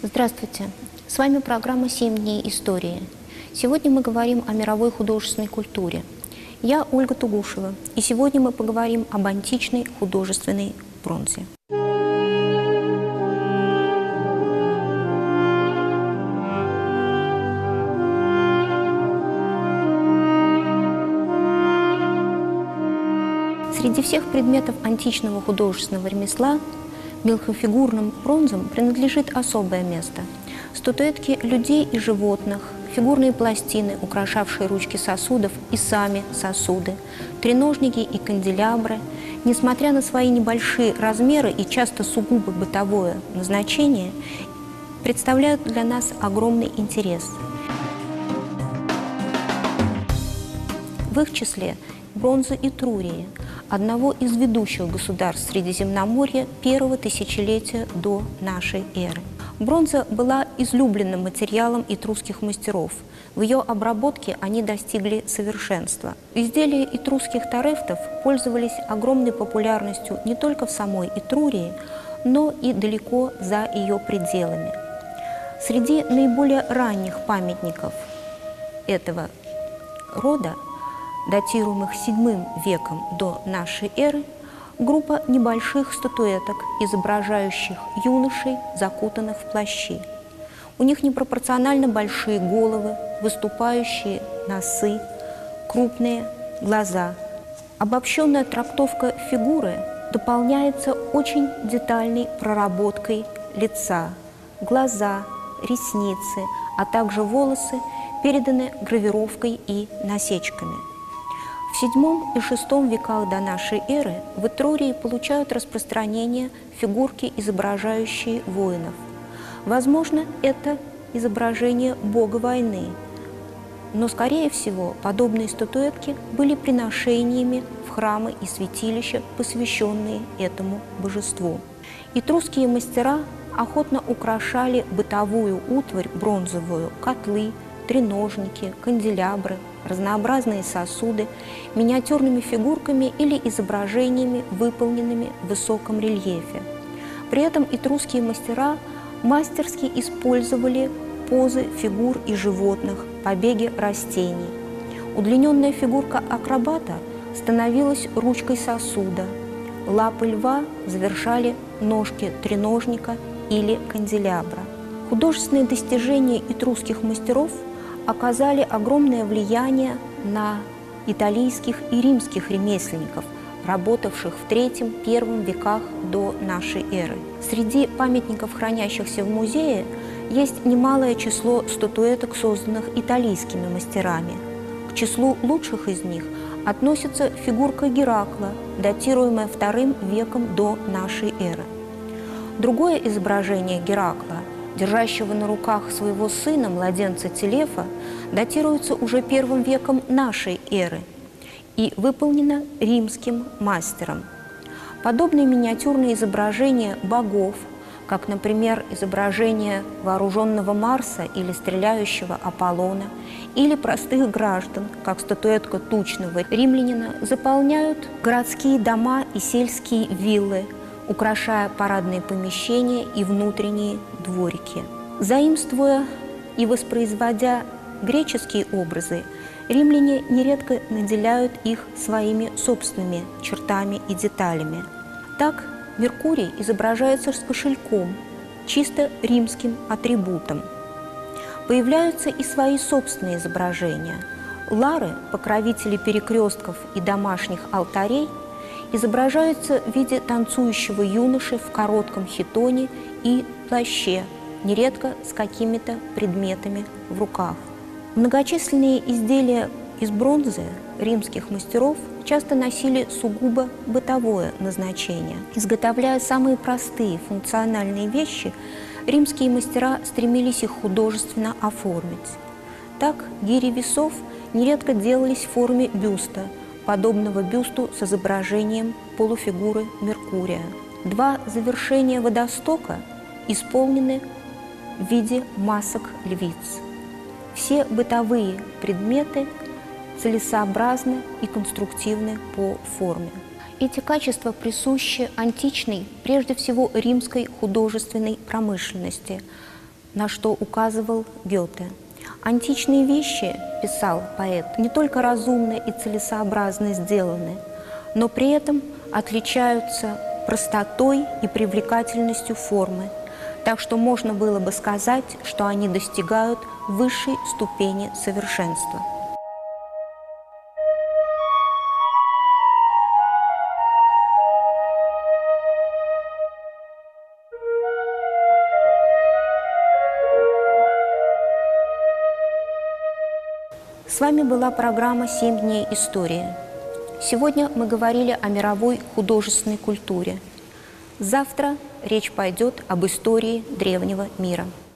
Здравствуйте! С вами программа «7 дней истории». Сегодня мы говорим о мировой художественной культуре. Я Ольга Тугушева, и сегодня мы поговорим об античной художественной бронзе. Среди всех предметов античного художественного ремесла мелкофигурным бронзам принадлежит особое место. Статуэтки людей и животных, фигурные пластины, украшавшие ручки сосудов и сами сосуды, треножники и канделябры, несмотря на свои небольшие размеры и часто сугубо бытовое назначение, представляют для нас огромный интерес. В их числе бронза Этрурии, одного из ведущих государств Средиземноморья первого тысячелетия до нашей эры. Бронза была излюбленным материалом этрусских мастеров. В ее обработке они достигли совершенства. Изделия этрусских торефтов пользовались огромной популярностью не только в самой Этрурии, но и далеко за ее пределами. Среди наиболее ранних памятников этого рода, датируемых VII веком до нашей эры, группа небольших статуэток, изображающих юношей, закутанных в плащи. У них непропорционально большие головы, выступающие носы, крупные глаза. Обобщенная трактовка фигуры дополняется очень детальной проработкой лица. Глаза, ресницы, а также волосы переданы гравировкой и насечками. В VII и VI веках до нашей эры в Этрурии получают распространение фигурки, изображающие воинов. Возможно, это изображение бога войны, но, скорее всего, подобные статуэтки были приношениями в храмы и святилища, посвященные этому божеству. Этрусские мастера охотно украшали бытовую утварь бронзовую, котлы, треножники, канделябры, разнообразные сосуды, миниатюрными фигурками или изображениями, выполненными в высоком рельефе. При этом этрусские мастера мастерски использовали позы фигур и животных, побеги растений. Удлиненная фигурка акробата становилась ручкой сосуда, лапы льва завершали ножки треножника или канделябра. Художественные достижения этрусских мастеров оказали огромное влияние на италийских и римских ремесленников, работавших в III-I веках до нашей эры. Среди памятников, хранящихся в музее, есть немалое число статуэток, созданных италийскими мастерами. К числу лучших из них относится фигурка Геракла, датируемая II веком до нашей эры. Другое изображение Геракла, держащего на руках своего сына, младенца Телефа, датируется уже I веком нашей эры и выполнено римским мастером. Подобные миниатюрные изображения богов, как, например, изображение вооруженного Марса или стреляющего Аполлона, или простых граждан, как статуэтка тучного римлянина, заполняют городские дома и сельские виллы, украшая парадные помещения и внутренние дворики. Заимствуя и воспроизводя греческие образы, римляне нередко наделяют их своими собственными чертами и деталями. Так, Меркурий изображается с кошельком, чисто римским атрибутом. Появляются и свои собственные изображения. Лары, покровители перекрестков и домашних алтарей, изображаются в виде танцующего юноши в коротком хитоне и плаще, нередко с какими-то предметами в руках. Многочисленные изделия из бронзы римских мастеров часто носили сугубо бытовое назначение. Изготовляя самые простые функциональные вещи, римские мастера стремились их художественно оформить. Так, гири весов нередко делались в форме бюста, подобного бюсту с изображением полуфигуры Меркурия. Два завершения водостока исполнены в виде масок львиц. Все бытовые предметы целесообразны и конструктивны по форме. Эти качества присущи античной, прежде всего римской художественной промышленности, на что указывал Гёте. Античные вещи, писал поэт, не только разумно и целесообразно сделаны, но при этом отличаются простотой и привлекательностью формы, так что можно было бы сказать, что они достигают высшей ступени совершенства. С вами была программа «7 дней истории». Сегодня мы говорили о мировой художественной культуре. Завтра речь пойдет об истории древнего мира.